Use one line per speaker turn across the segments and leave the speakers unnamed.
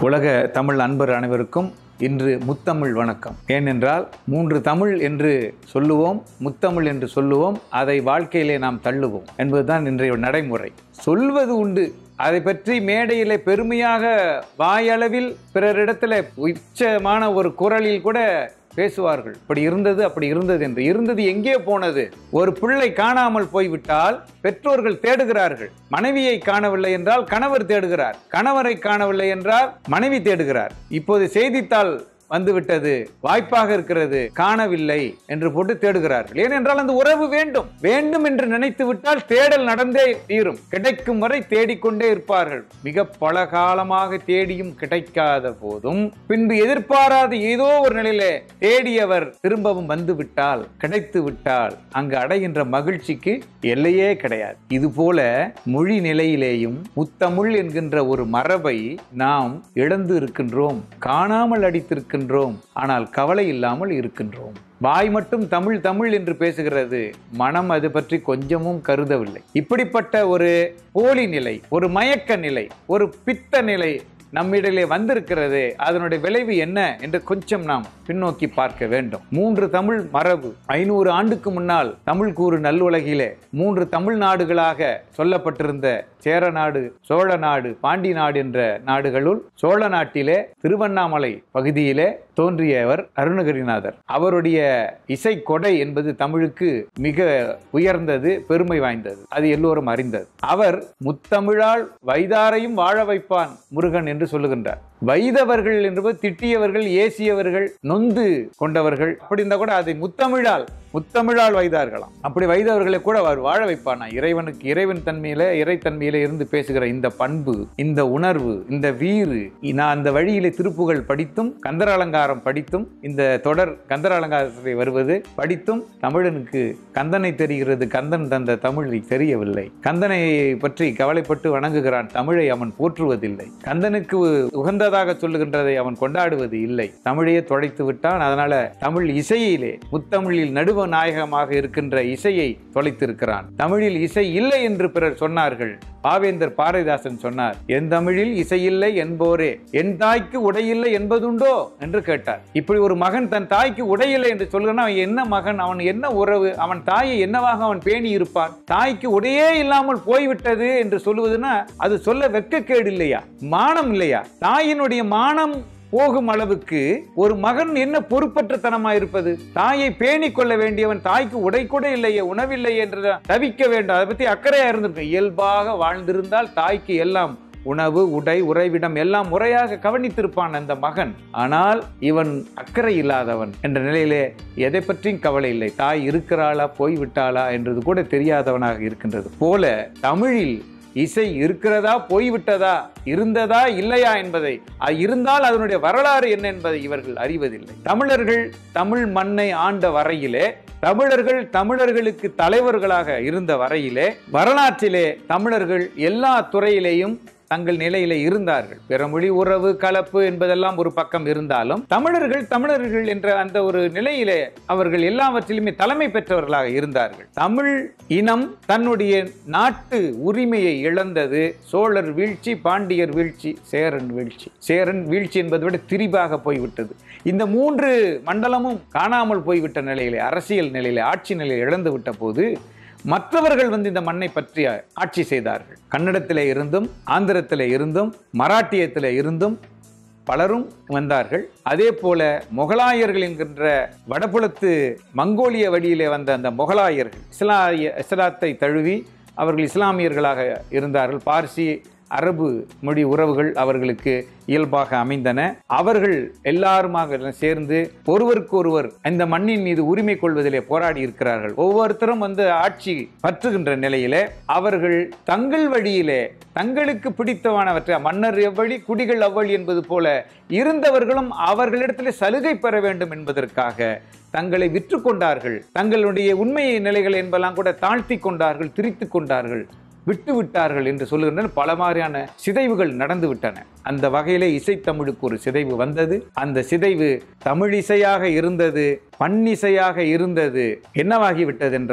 உலக தமிழ் அன்பர் அனைவருக்கும் இன்று முத்தமிழ் வணக்கம். ஏனென்றால் 3 தமிழ் என்று சொல்லுவோம், முத்தமிழ் என்று சொல்லுவோம், அதை வாழ்க்கையிலே நாம் தள்ளுவோம் என்பதுதான் இன்றைய நடைமுறை. சொல்வது உண்டு, அதை பற்றி மேடையிலே பெருமையாக வாயளவில் பிறரிடத்தில் உச்சமான ஒரு குரலில் கூட பேசுவார்கள். இப்படி இருந்தது, அப்படி இருந்தது என்று. இருந்தது எங்கே போனது? ஒரு பிள்ளை காணாமல் போய்விட்டால் பெற்றோர்கள் தேடுகிறார்கள். மனைவியை காணவில்லை என்றால் கணவர் தேடுகிறார், கணவரை காணவில்லை என்றால் மனைவி தேடுகிறார். இப்போது செய்தித்தாள் வந்துவிட்டது, வாய்ப்பாக இருக்கிறது, காணவில்லை என்று போட்டு தேடுகிறார்கள். ஏனென்றால் அந்த உறவு வேண்டும் வேண்டும் என்று நினைத்து விட்டால் தேடல் நடந்தே தீரும். கிடைக்கும் வரை தேடிக்கொண்டே இருப்பார்கள். மிக பல காலமாக தேடியும் கிடைக்காத போதும் பின்பு எதிர்பாராத ஏதோ ஒரு நிலையிலே தேடியவர் திரும்பவும் வந்து விட்டால், கிடைத்து விட்டால் அங்கு அடைகின்ற மகிழ்ச்சிக்கு எல்லையே கிடையாது. இது போல மொழி நிலையிலேயும் முத்தமிழ் என்கின்ற ஒரு மரபை நாம் இழந்து இருக்கின்றோம், காணாமல் அடித்திருக்கின்றோம். ஆனால் கவலை இல்லாமல் இருக்கின்றோம். வாய் மட்டும் தமிழ் தமிழ் என்று பேசுகிறது, மனம் அது பற்றி கொஞ்சமும் கருதவில்லை. இப்படிப்பட்ட ஒரு போலி நிலை, ஒரு மயக்க நிலை, ஒரு பித்த நிலை நம்மிடையே வந்திருக்கிறது. அதனுடைய விளைவு என்ன என்று கொஞ்சம் நாம் பின்னோக்கி பார்க்க வேண்டும். 3 தமிழ் மரபு 500 ஆண்டுக்கு முன்னால் தமிழ் கூறு நல்லுலகிலே 3 தமிழ் நாடுகளாக சொல்லப்பட்டிருந்த சேர நாடு, சோழ நாடு, பாண்டி நாடு என்ற நாடுகளுள் சோழ நாட்டிலே திருவண்ணாமலை பகுதியிலே தோன்றியவர் அருணகிரிநாதர். அவருடைய இசை கொடை என்பது தமிழுக்கு மிக உயர்ந்தது, பெருமை வாய்ந்தது. அது எல்லோரும் அறிந்தது. அவர் முத்தமிழால் வைதாரையும் வாழ வைப்பான் முருகன் என்று சொல்லுகின்றார். வைதவர்கள் என்பது திட்டியவர்கள், ஏசியவர்கள், நொந்து கொண்டவர்கள். அப்படி இருந்தா கூட அதை முத்தமிழால் வைதார்களாம். அப்படி வைதவர்களை கூட அவர் வாழ வைப்பானா. இறைவனுக்கு இறைவன் தன்மையில, இறை தன்மையில இருந்து பேசுகிற இந்த பண்பு, இந்த உணர்வு, இந்த வீறு, நான் அந்த வழியிலே திருப்புகள் படித்தும் கந்தர அலங்காரம் படித்தும் இந்த தொடர் கந்தர அலங்காரத்தை வருவது படித்தும் தமிழனுக்கு கந்தனை தெரிகிறது, கந்தன் தந்த தமிழை தெரியவில்லை. கந்தனை பற்றி கவலைப்பட்டு வணங்குகிறான், தமிழை அவன் போற்றுவதில்லை. கந்தனுக்கு உகந்ததாக சொல்லுகின்றதை அவன் கொண்டாடுவது இல்லை. தமிழையே தொலைத்து விட்டான். அதனால தமிழ் இசையிலே முத்தமிழில் நடுவ நாயகமாக இருக்கின்ற இசையை தொலைத்திருக்கிறான். தமிழில் இசை இல்லை என்று பிறர் சொன்னார்கள். பாவேந்தர் பாரதிதாசன் சொன்னார், என் தமிழில் இசை இல்லை என்போரே என் தாய்க்கு உடையில்லை என்பதுண்டோ என்று கேட்டார். இப்படி ஒரு மகன் தன் தாய்க்கு உடையில்லை என்று சொல்கிறான். அவன் என்ன மகன்? அவன் என்ன உறவு? அவன் தாயை என்னவாக அவன் பேணி இருப்பான்? தாய்க்கு உடையே இல்லாமல் போய்விட்டது என்று சொல்லுவதுன்னா அது சொல்ல வெட்கக்கேடு இல்லையா? மானம் இல்லையா? தாயினுடைய மானம் போகும் அளவுக்கு ஒரு மகன் என்ன பொறுப்பற்ற தனமாக இருப்பது? தாயை பேணி கொள்ள வேண்டியவன் தாய்க்கு உடை கூட இல்லையே, உணவில்லை என்று தவிக்க வேண்டும். அதை பத்தி அக்கறையா இருந்திருக்க. இயல்பாக வாழ்ந்திருந்தால் தாய்க்கு எல்லாம் உணவு, உடை, உறைவிடம் எல்லாம் முறையாக கவனித்திருப்பான் அந்த மகன். ஆனால் இவன் அக்கறை இல்லாதவன் என்ற நிலையிலே எதை பற்றியும் கவலை இல்லை. தாய் இருக்கிறாளா, போய்விட்டாளா என்றது கூட தெரியாதவனாக இருக்கின்றது போல தமிழில் இசை இருக்கிறதா, போய்விட்டதா, இருந்ததா, இல்லையா என்பதை, இருந்தால் அதனுடைய வரலாறு என்ன என்பதை இவர்கள் அறிவதில்லை. தமிழர்கள் தமிழ் மண்ணை ஆண்ட வரையிலே, தமிழர்கள் தமிழர்களுக்கு தலைவர்களாக இருந்த வரையிலே, வரலாற்றிலே தமிழர்கள் எல்லா துறையிலேயும் தங்கள் நிலையில இருந்தார்கள். பிறமொழி உறவு கலப்பு என்பதெல்லாம் ஒரு பக்கம் இருந்தாலும் தமிழர்கள் என்ற அந்த ஒரு நிலையிலே அவர்கள் எல்லாவற்றிலுமே தலைமை பெற்றவர்களாக இருந்தார்கள். தமிழ் இனம் தன்னுடைய நாட்டு உரிமையை இழந்தது. சோழர் வீழ்ச்சி, பாண்டியர் வீழ்ச்சி, சேரன் வீழ்ச்சி. சேரன் வீழ்ச்சி என்பதை விட திரிபாக போய்விட்டது. இந்த 3 மண்டலமும் காணாமல் போய்விட்ட நிலையிலே, அரசியல் நிலையிலே, ஆட்சி நிலையை இழந்து விட்ட போது மற்றவர்கள் இந்த மண்ணை பற்றி ஆட்சி செய்தார்கள். கன்னடத்திலே இருந்தும், ஆந்திரத்திலே இருந்தும், மராட்டியத்திலே இருந்தும் பலரும் வந்தார்கள். அதே போல முகலாயர்கள் என்கின்ற வடபுலத்து மங்கோலிய வழியிலே வந்த அந்த முகலாயர்கள் இஸ்லாத்தை தழுவி அவர்கள் இஸ்லாமியர்களாக இருந்தார்கள். பார்சி, அரபு மொழி உறவுகள் அவர்களுக்கு இயல்பாக அமைந்தன. அவர்கள் எல்லாருமாக சேர்ந்து ஒருவருக்கு ஒருவர் இந்த மண்ணின் மீது உரிமை கொள்வதிலே போராடி இருக்கிறார்கள். ஒவ்வொருத்தரும் ஆட்சி பற்றுகின்ற நிலையிலே அவர்கள் தங்கள் வழியிலே தங்களுக்கு பிடித்தவானவற்றை, மன்னர் எவ்வழி குடிகள் அவ்வழி என்பது போல இருந்தவர்களும் அவர்களிடத்திலே சலுகை பெற வேண்டும் என்பதற்காக தங்களை விற்று கொண்டார்கள். தங்களுடைய உண்மையை நிலைகள் என்பதெல்லாம் கூட தாழ்த்தி கொண்டார்கள், திரித்து கொண்டார்கள், விட்டு விட்டார்கள் என்று சொல்லுகின்றன. பல மாதிரியான சிதைவுகள் நடந்து விட்டன. அந்த வகையிலே இசைத்தமிழுக்கு ஒரு சிதைவு வந்தது. அந்த சிதைவு தமிழ் இசையாக இருந்தது, பண்ணிசையாக இருந்தது. என்னவாகிவிட்டது என்றால்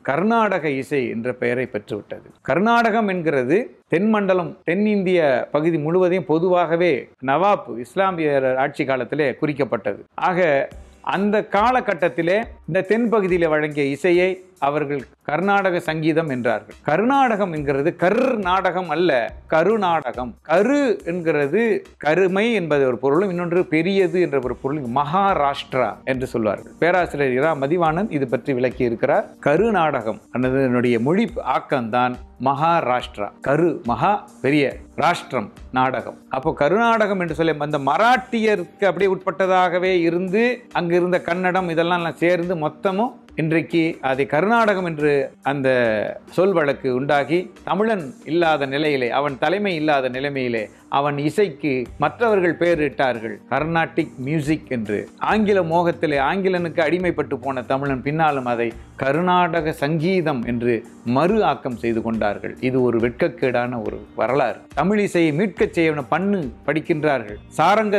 கர்நாடக இசை என்ற பெயரை பெற்றுவிட்டது. கர்நாடகம் என்கிறது தென்மண்டலம், தென்னிந்திய பகுதி முழுவதையும் பொதுவாகவே நவாப் இஸ்லாமியர் ஆட்சி காலத்திலே குறிக்கப்பட்டது. ஆக அந்த காலகட்டத்திலே இந்த தென்பகுதியில் வழங்கிய இசையை அவர்கள் கர்நாடக சங்கீதம் என்றார்கள். கர்நாடகம் என்கிறது கர்நாடகம் அல்ல, கருநாடகம். கரு என்கிறது கருமை என்பது ஒரு பொருளும், இன்னொன்று பெரியது என்ற ஒரு பொருளும் மகாராஷ்டிரா என்று சொல்வார்கள். பேராசிரியர் இரா மதிவானந்த் இது பற்றி விளக்கி இருக்கிறார். கருநாடகம் அதனுடைய மொழி ஆக்கம்தான் மகாராஷ்டிரா. கரு மகா பெரிய, ராஷ்டிரம் நாடகம். அப்போ கருநாடகம் என்று சொல்லி அந்த மராட்டியருக்கு அப்படியே உட்பட்டதாகவே இருந்து அங்கு இருந்த கன்னடம் இதெல்லாம் சேர்ந்து மொத்தமும் இன்றைக்கு அதை கர்நாடகம் என்று அந்த சொல் வழக்கு உண்டாகி தமிழன் இல்லாத நிலையிலே, அவன் தலைமை இல்லாத நிலைமையிலே அவன் இசைக்கு மற்றவர்கள் பெயரிட்டார்கள் கர்நாடிக் மியூசிக் என்று. ஆங்கில மோகத்திலே ஆங்கிலனுக்கு அடிமைப்பட்டு போன தமிழன் பின்னாலும் அதை கர்நாடக சங்கீதம் என்று மறு ஆக்கம் செய்து கொண்டார்கள். இது ஒரு வெட்கக்கேடான ஒரு வரலாறு. தமிழ் இசையை மீட்கச் செய்ய பண்ணு படிக்கின்றார்கள். சாரங்க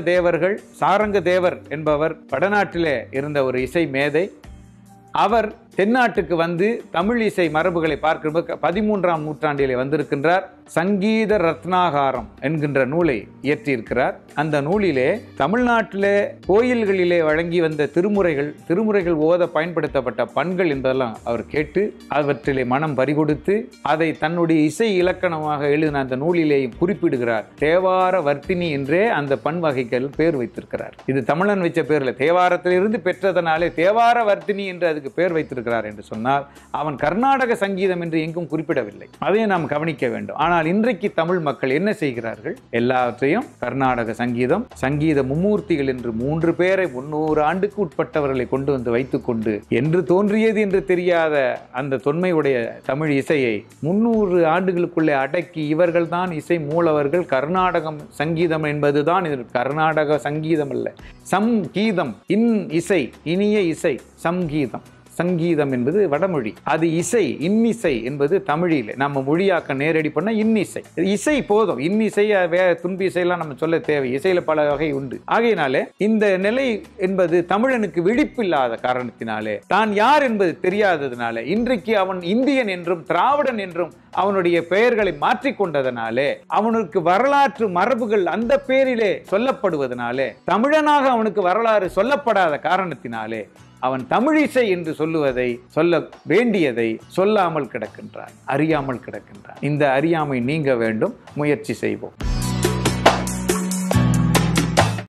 தேவர் என்பவர் வடநாட்டிலே இருந்த ஒரு இசை மேதை. அவர் தென்னாட்டுக்கு வந்து தமிழ் இசை மரபுகளை பார்க்கும்போது 13ஆம் நூற்றாண்டிலே வந்திருக்கின்றார். சங்கீத ரத்னாகாரம் என்கின்ற நூலை இயற்றியிருக்கிறார். அந்த நூலிலே தமிழ்நாட்டிலே கோயில்களிலே வழங்கி வந்த திருமுறைகள் ஓத பயன்படுத்தப்பட்ட பண்கள் என்பதெல்லாம் அவர் கேட்டு அவற்றிலே மனம் பறிகொடுத்து அதை தன்னுடைய இசை இலக்கணமாக எழுதின அந்த நூலிலேயும் குறிப்பிடுகிறார். தேவார வர்த்தினி என்றே அந்த பண் வகைகள் பேர் வைத்திருக்கிறார். இது தமிழன் வச்ச பேர்ல, தேவாரத்திலிருந்து பெற்றதனாலே தேவார வர்த்தினி என்று அதுக்கு பேர் வைத்திருக்கிறார் என்று சொன்னால் அவன் கர்நாடக சங்கீதம் என்று எங்கும் குறிப்பிடவில்லை. அதை நாம் கவனிக்க வேண்டும். ஆனால் இன்றைக்கு தமிழ் மக்கள் என்ன செய்கிறார்கள்? எல்லாவற்றையும் கர்நாடக சங்கீதம், சங்கீத மும்மூர்த்திகள் என்று 3 பேரை 300 ஆண்டுக்கு உட்பட்டவர்களை கொண்டு வந்து வைத்துக்கொண்டு என்று தோன்றியது என்று தெரியாத அந்த தொன்மையுடைய தமிழ் இசையை 300 ஆண்டுகளுக்குள்ளே அடக்கி இவர்கள் தான் இசை மூலவர்கள், கர்நாடகம் சங்கீதம் என்பதுதான் இது. கர்நாடக சங்கீதம் அல்ல, சம்கீதம். இசை, இனிய இசை, சங்கீதம். சங்கீதம் என்பது வடமொழி, அது இசை. இன்னிசை என்பது தமிழில் நம்ம மொழியாக்க நேரடி பண்ண இன்னிசை. இசை போதும், இன்னிசை துன்பி இசையெல்லாம் நம்ம சொல்ல தேவை. இசையில பல வகை உண்டு. ஆகையினாலே இந்த நிலை என்பது தமிழனுக்கு விழிப்பில்லாத காரணத்தினாலே, தான் யார் என்பது தெரியாததுனாலே, இன்றைக்கு அவன் இந்தியன் என்றும் திராவிடன் என்றும் அவனுடைய பெயர்களை மாற்றிக்கொண்டதனாலே, அவனுக்கு வரலாற்று மரபுகள் அந்த பேரிலே சொல்லப்படுவதனாலே, தமிழனாக அவனுக்கு வரலாறு சொல்லப்படாத காரணத்தினாலே அவன் தமிழிசை என்று சொல்ல வேண்டியதை சொல்லாமல் கிடக்கின்றான், அறியாமல் கிடக்கின்றான். இந்த அறியாமை நீங்க வேண்டும். முயற்சி செய்வோம்.